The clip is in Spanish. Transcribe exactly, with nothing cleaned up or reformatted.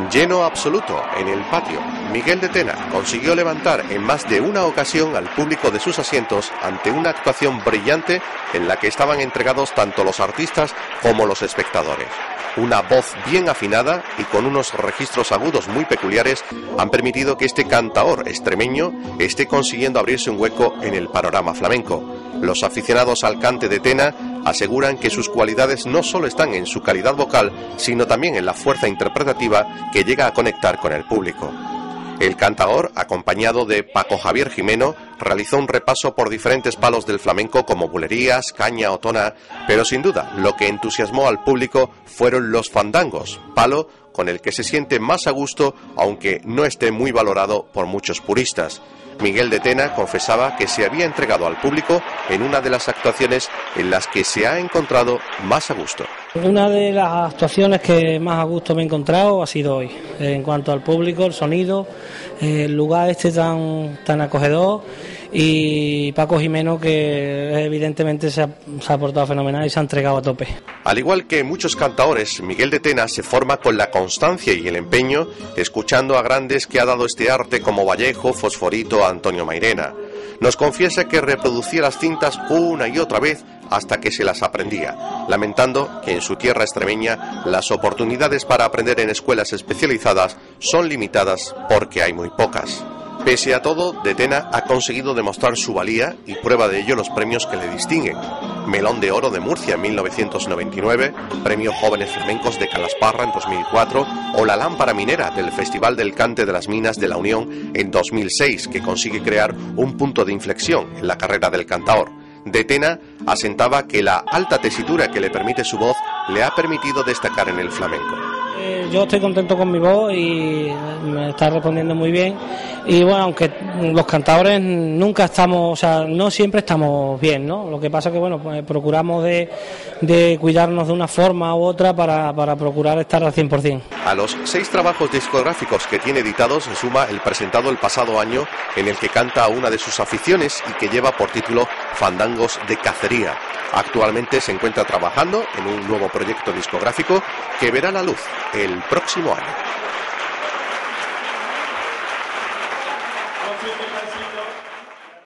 Lleno absoluto en el patio. Miguel de Tena consiguió levantar en más de una ocasión al público de sus asientos ante una actuación brillante en la que estaban entregados tanto los artistas como los espectadores. Una voz bien afinada y con unos registros agudos muy peculiares han permitido que este cantaor extremeño esté consiguiendo abrirse un hueco en el panorama flamenco. Los aficionados al cante de Tena aseguran que sus cualidades no solo están en su calidad vocal, sino también en la fuerza interpretativa que llega a conectar con el público. El cantaor, acompañado de Paco Javier Jimeno, realizó un repaso por diferentes palos del flamenco como bulerías, caña o tona, pero sin duda lo que entusiasmó al público fueron los fandangos, palo con el que se siente más a gusto, aunque no esté muy valorado por muchos puristas. Miguel de Tena confesaba que se había entregado al público en una de las actuaciones en las que se ha encontrado más a gusto. Una de las actuaciones que más a gusto me he encontrado ha sido hoy, en cuanto al público, el sonido, el lugar este tan, tan acogedor, y Paco Jimeno, que evidentemente se ha, se ha portado fenomenal y se ha entregado a tope. Al igual que muchos cantaores, Miguel de Tena se forma con la constancia y el empeño, escuchando a grandes que ha dado este arte como Vallejo, Fosforito, Antonio Mairena. Nos confiesa que reproducía las cintas una y otra vez hasta que se las aprendía, lamentando que en su tierra extremeña las oportunidades para aprender en escuelas especializadas son limitadas porque hay muy pocas. Pese a todo, de Tena ha conseguido demostrar su valía y prueba de ello los premios que le distinguen. Melón de Oro de Murcia en mil novecientos noventa y nueve, Premio Jóvenes Flamencos de Calasparra en dos mil cuatro o la Lámpara Minera del Festival del Cante de las Minas de la Unión en dos mil seis, que consigue crear un punto de inflexión en la carrera del cantaor. De Tena asentaba que la alta tesitura que le permite su voz le ha permitido destacar en el flamenco. Eh, yo estoy contento con mi voz y me está respondiendo muy bien. Y bueno, aunque los cantadores nunca estamos, o sea, no siempre estamos bien, ¿no? Lo que pasa es que, bueno, pues procuramos de, de cuidarnos de una forma u otra para, para procurar estar al cien por cien. A los seis trabajos discográficos que tiene editados se suma el presentado el pasado año, en el que canta una de sus aficiones y que lleva por título Fandangos de Cacería. Actualmente se encuentra trabajando en un nuevo proyecto discográfico que verá la luz el próximo año.